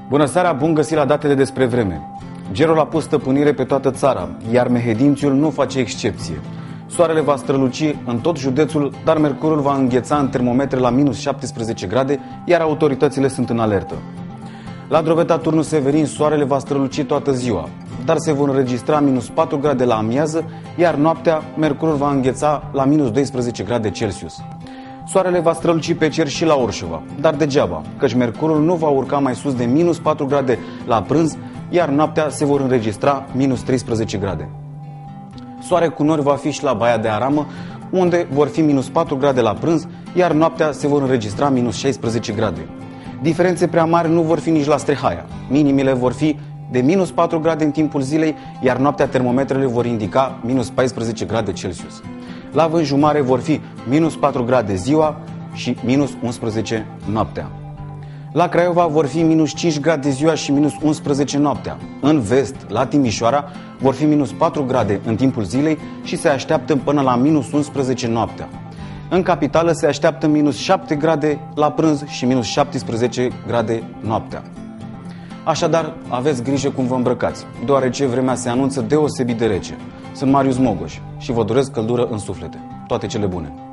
Bună seara, bun găsit la datele despre vreme. Gerul a pus stăpânire pe toată țara, iar Mehedințiul nu face excepție. Soarele va străluci în tot județul, dar mercurul va îngheța în termometre la minus 17 grade, iar autoritățile sunt în alertă. La Drobeta, Turnul Severin, soarele va străluci toată ziua, dar se vor înregistra minus 4 grade la amiază, iar noaptea mercurul va îngheța la minus 12 grade Celsius. Soarele va străluci pe cer și la Orșova, dar degeaba, căci mercurul nu va urca mai sus de minus 4 grade la prânz, iar noaptea se vor înregistra minus 13 grade. Soare cu nori va fi și la Baia de Aramă, unde vor fi minus 4 grade la prânz, iar noaptea se vor înregistra minus 16 grade. Diferențe prea mari nu vor fi nici la Strehaia. Minimile vor fi de minus 4 grade în timpul zilei, iar noaptea termometrele vor indica minus 14 grade Celsius. La Vânju Mare vor fi minus 4 grade ziua și minus 11 noaptea. La Craiova vor fi minus 5 grade ziua și minus 11 noaptea. În vest, la Timișoara, vor fi minus 4 grade în timpul zilei și se așteaptă până la minus 11 noaptea. În capitală se așteaptă minus 7 grade la prânz și minus 17 grade noaptea. Așadar, aveți grijă cum vă îmbrăcați, deoarece vremea se anunță deosebit de rece. Sunt Marius Mogoș și vă doresc căldură în suflete. Toate cele bune!